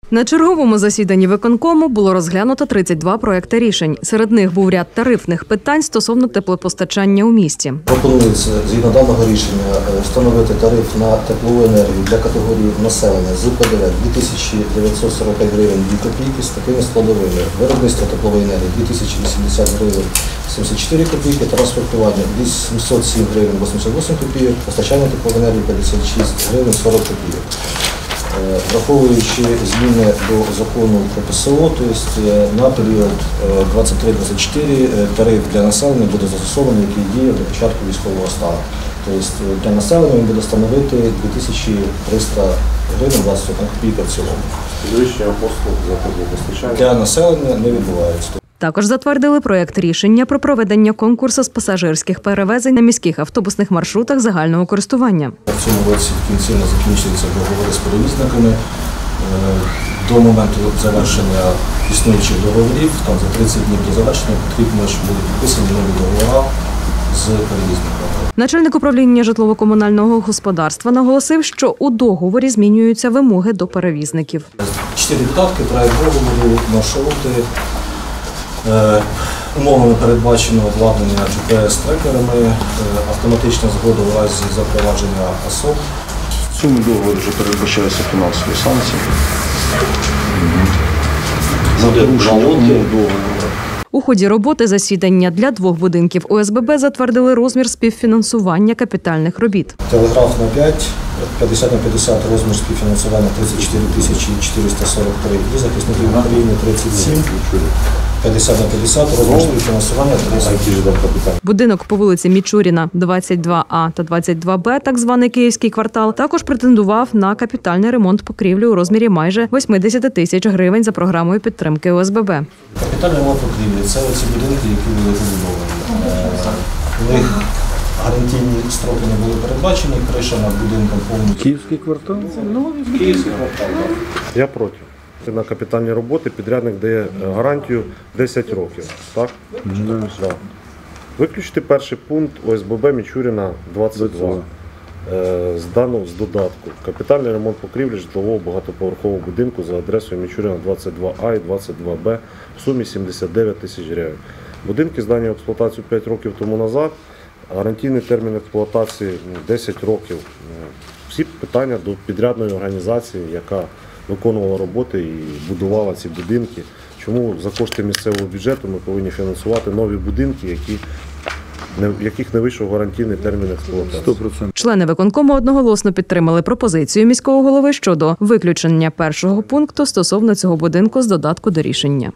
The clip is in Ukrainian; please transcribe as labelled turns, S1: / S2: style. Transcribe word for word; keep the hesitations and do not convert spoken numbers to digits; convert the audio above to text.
S1: На черговому засіданні виконкому було розглянуто тридцять два проекти рішень. Серед них був ряд тарифних питань стосовно теплопостачання у місті.
S2: Пропонується, згідно даного рішення, встановити тариф на теплову енергію для категорії населення з П Д В дві тисячі дев'ятсот сорок гривень дві копійки з такими складовими. Виробництво теплової енергії дві тисячі вісімдесят гривень сімдесят чотири копійки, транспортування вісімсот сім гривень вісімдесят вісім копійок, постачання теплової енергії п'ятдесят шість гривень сорок копійок. Враховуючи зміни до закону про П С О, тобто на період двадцять три двадцять чотири тариф для населення буде застосований, який діє до початку військового стану. Тобто для населення він буде становити дві тисячі триста гривень двадцять одна копійка в цілому.
S3: Підвищення послуг за теплопостачання
S2: Для населення не відбувається.
S1: Також затвердили проєкт рішення про проведення конкурсу з пасажирських перевезень на міських автобусних маршрутах загального користування.
S2: В цьому році в кінці не закінчуються договори з перевізниками. До моменту завершення існуючих договорів, там за тридцять днів до завершення, потрібно, щоб були підписані нові договори з перевізниками.
S1: Начальник управління житлово-комунального господарства наголосив, що у договорі змінюються вимоги до перевізників.
S2: Чотири додатки, проект договору, маршрути. Умовами передбачено обладнання Джі Пі Ес-трекерами, автоматична згода у разі запровадження А С О П.
S3: в цьому договорі вже передбачаються фінансові санкції. За порушення договору.
S1: У ході роботи засідання для двох будинків О С Б Б затвердили розмір співфінансування капітальних робіт.
S2: Телеграф на п'ять, п'ятдесят на п'ятдесят розмір співфінансування тридцять чотири тисячі чотириста сорок три, і захисників України тридцять сім, п'ятдесят на п'ятдесят розмір співфінансування тридцять.
S1: Будинок по вулиці Мічуріна, двадцять два А та двадцять два Б, так званий Київський квартал, також претендував на капітальний ремонт покрівлі у розмірі майже вісімдесят тисяч гривень за програмою підтримки О С Б Б.
S2: Капітальний ремонт покрівлі – це ці будинки, які були побудовані. У них гарантійні строки не були передбачені, криша над будинком повністю.
S3: Київський квартал?
S2: Ну, Київський квартал, так.
S4: Я проти. На капітальні роботи підрядник дає гарантію десять років. Так?
S3: Mm.
S4: Да. Виключити перший пункт О С Б Б Мічуріна двадцять два. З даного з додатку. Капітальний ремонт покрівлі житлового багатоповерхового будинку за адресою Мічуріна двадцять два А і двадцять два Б в сумі сімдесят дев'ять тисяч гривень. Будинки здані в експлуатацію п'ять років тому назад. Гарантійний термін експлуатації десять років. Всі питання до підрядної організації, яка виконувала роботи і будувала ці будинки. Чому за кошти місцевого бюджету ми повинні фінансувати нові будинки, які, в яких не вийшов гарантійний термін експлуатації?
S3: сто відсотків.
S1: Члени виконкому одноголосно підтримали пропозицію міського голови щодо виключення першого пункту стосовно цього будинку з додатку до рішення.